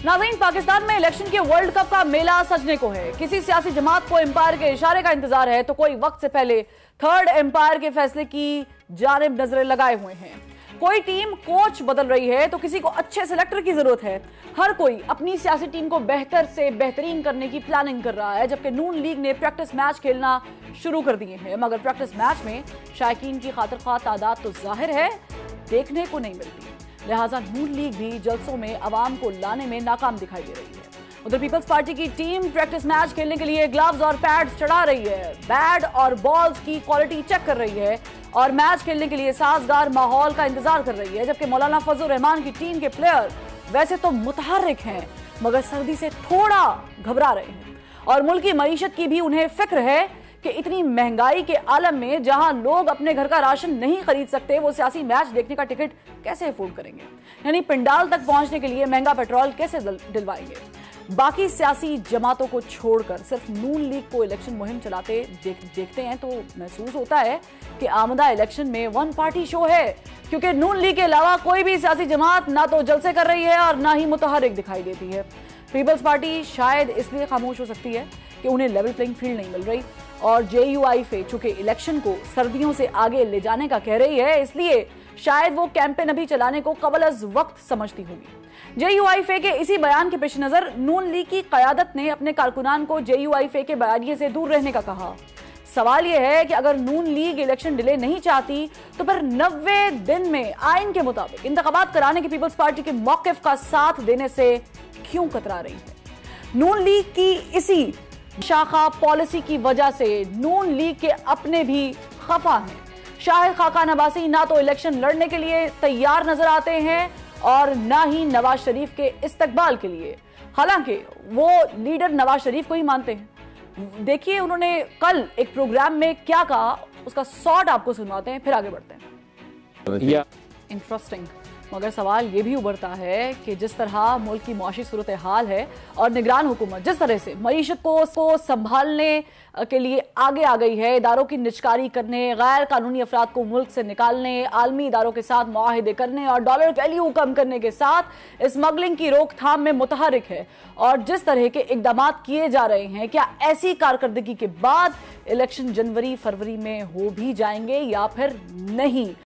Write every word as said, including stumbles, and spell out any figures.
नाज़रीन, पाकिस्तान में इलेक्शन के वर्ल्ड कप का मेला सजने को है। किसी सियासी जमात को एम्पायर के इशारे का इंतजार है तो कोई वक्त से पहले थर्ड एम्पायर के फैसले की जानिब नजरें लगाए हुए हैं। कोई टीम कोच बदल रही है तो किसी को अच्छे सेलेक्टर की जरूरत है। हर कोई अपनी सियासी टीम को बेहतर से बेहतरीन करने की प्लानिंग कर रहा है, जबकि नून लीग ने प्रैक्टिस मैच खेलना शुरू कर दिए हैं। मगर प्रैक्टिस मैच में शायकीन की खातिर ख्वाह तादाद तो जाहिर है देखने को नहीं मिलती, लिहाजा नून लीग भी जलसों में अवाम को लाने में नाकाम दिखाई दे रही है। उधर पीपल्स पार्टी की टीम प्रैक्टिस मैच खेलने के लिए ग्लव्स और पैड्स चढ़ा रही है, बैट और बॉल्स की क्वालिटी चेक कर रही है और मैच खेलने के लिए साजगार माहौल का इंतजार कर रही है। जबकि मौलाना फजल रहमान की टीम के प्लेयर वैसे तो मुतहर्रिक हैं मगर सर्दी से थोड़ा घबरा रहे हैं और मुल्क की मईशत की भी उन्हें फिक्र है कि इतनी महंगाई के आलम में जहां लोग अपने घर का राशन नहीं खरीद सकते, वो सियासी मैच देखने का टिकट कैसे अफोर्ड करेंगे, यानी पिंडाल तक पहुंचने के लिए महंगा पेट्रोल कैसे दिलवाएंगे। बाकी सियासी जमातों को छोड़कर सिर्फ नून लीग को इलेक्शन मुहिम चलाते देख, देखते हैं तो महसूस होता है कि आमदा इलेक्शन में वन पार्टी शो है, क्योंकि नून लीग के अलावा कोई भी सियासी जमात ना तो जलसे कर रही है और ना ही मुतहर्रिक दिखाई देती है। पीपल्स पार्टी शायद इसलिए खामोश हो सकती है कि उन्हें लेवल प्लेइंग फील्ड नहीं मिल रही और जेयूआईफे चूंकि इलेक्शन को सर्दियों से आगे ले जाने का कह रही है, इसलिए शायद वो कैंपेन अभी चलाने को कबल अज वक्त समझती होगी। जेयूआईफे के इसी बयान के पेश नजर नून लीग की कयादत ने अपने कारकुनान को जेयूआईफे के बयानिए से दूर रहने का कहा। सवाल यह है कि अगर नून लीग इलेक्शन डिले नहीं चाहती तो फिर नब्बे दिन में आइन के मुताबिक इंतखाबात कराने की पीपल्स पार्टी के मौकिफ का साथ देने से क्यों कतरा रही है। नून लीग की इसी शाखा पॉलिसी की वजह से नून लीग के अपने भी खफा हैं। शाहिद खाकान अब्बासी ना तो इलेक्शन लड़ने के लिए तैयार नजर आते हैं और ना ही नवाज शरीफ के इस्तकबाल के लिए, हालांकि वो लीडर नवाज शरीफ को ही मानते हैं। देखिए उन्होंने कल एक प्रोग्राम में क्या कहा, उसका शॉर्ट आपको सुनवाते हैं, फिर आगे बढ़ते हैं। इंटरेस्टिंग। मगर सवाल ये भी उभरता है कि जिस तरह मुल्क की मुआशी सूरत हाल है और निगरान हुकूमत जिस तरह से मईशत को, को संभालने के लिए आगे आ गई है, इदारों की निचकारी करने, गैर कानूनी अफराद को मुल्क से निकालने, आलमी इदारों के साथ मुआहिदे करने और डॉलर वैल्यू कम करने के साथ स्मगलिंग की रोकथाम में मुतहर्रिक है और जिस तरह के इकदाम किए जा रहे हैं, क्या ऐसी कारकर्दगी के बाद इलेक्शन जनवरी फरवरी में हो भी जाएंगे या फिर नहीं।